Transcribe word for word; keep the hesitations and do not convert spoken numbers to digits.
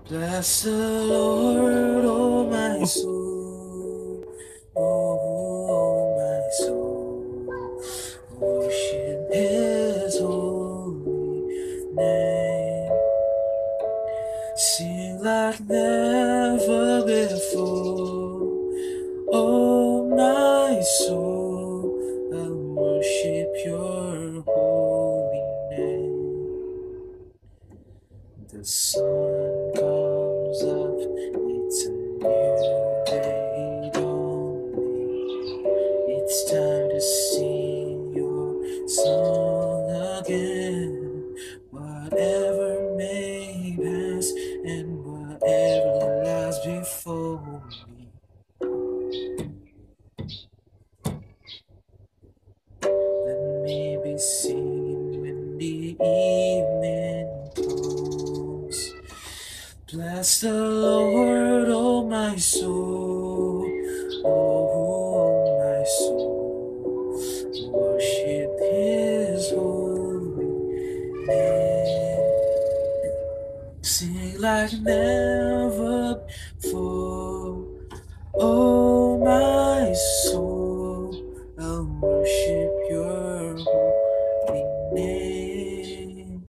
Bless the Lord, oh my soul, oh my soul, worship His holy name. Sing like never before, oh my soul, I'll worship Your holy name. The sun comes up, it's a new day dawning. It's time to sing Your song again. Whatever may pass and whatever lies before me, let me be singing when the evening comes. Bless the Lord, oh my soul, oh my soul, worship His holy name. Sing like never before, oh